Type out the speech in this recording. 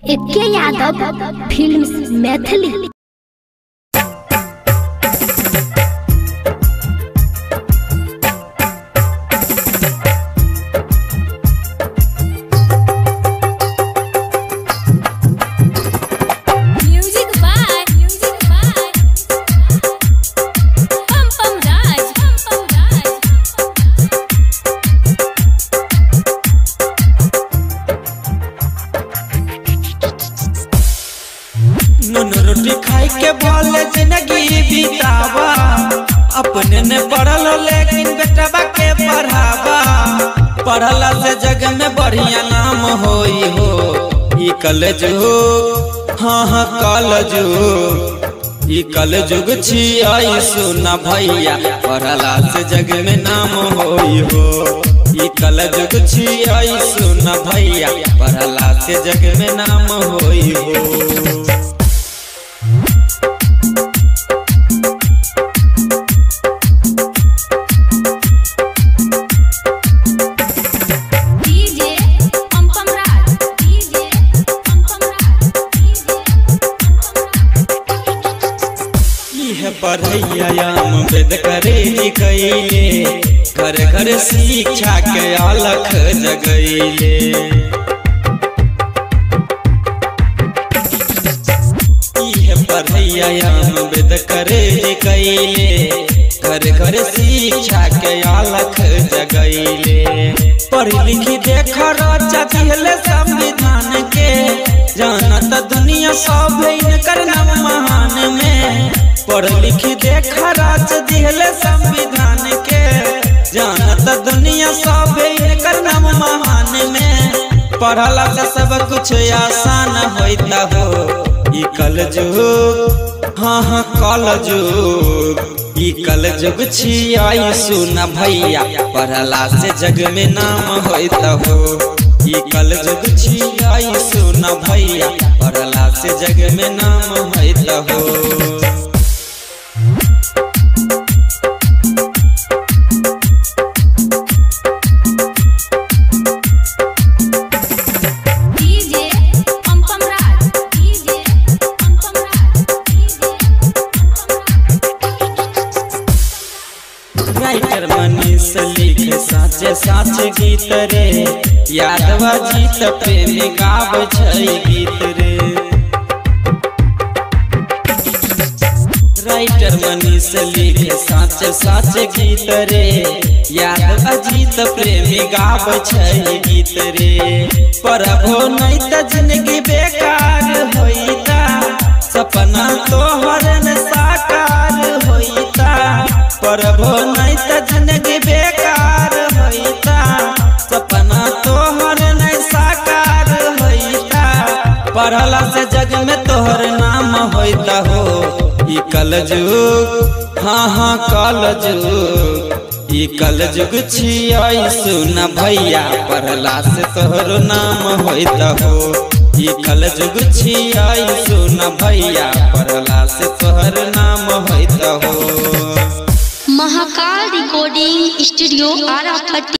एके यादव फिल्म्स मैथिली। नून रोटी खाई के बोले जिंदगी बितावा, अपने ने पढ़ल लेकिन बेटवा के पढ़ावा। पढ़ला से जग में बढ़िया नाम होई हो। ई कॉलेज हो, हाँ कॉलेज हो, ई कॉलेज छी आई सुना भैया। पढ़ला से जग में नाम होई हो। ई कॉलेज छी आई सुना भैया। पढ़ला से जग में नाम होई हो। पढ़ैयाम वेद करे कैले, घर घर शिक्षा के अलख जगैले। पढ़ैयाम वेद करे कैले, घर घर शिक्षा के अलख जगैले। पढ़ लिखी देख रचले संविधान के, जानत दुनिया सब इनकर नाम महान में। पढ़ लिखी देख राज दिहले संविधान के, जानत दुनिया सब इनकर नाम महान में। पढ़ला से सब कुछ आसान होता हो। ई कॉलेज, हाँ कॉलेज, ई कॉलेज छी आई सुना भैया। पढ़ला से जग में नाम होता हो। ई कॉलेज छी आई सुना भैया। पढ़ला से जग में नाम होता हो। राइटर मनीष लिखे साचे साचे गीत रे, यादवा जीत प्रेमी गाव छै गीत रे। राइटर मनीष लिखे साचे साचे गीत रे, यादवा जीत प्रेमी गाव छै गीत रे। पढ़बो नहीं त जिंदगी बेकार होइता, सपना तोहर न साकार होइता। पढ़बो नहीं त जिंदगी बेकार होइता, सपना तोहर नहीं साकार होइता। पढ़ला से जग में तोहर नाम होइता हो। ई कॉलेज, हाँ कॉलेज, ई कॉलेज छी आई सुना भैया। पढ़ला से तोहर नाम होइता हो। ई कॉलेज छी आई सुना भैया। पढ़ला से तोहर नाम होइता हो। Mahakal recording studio आरापट्टी।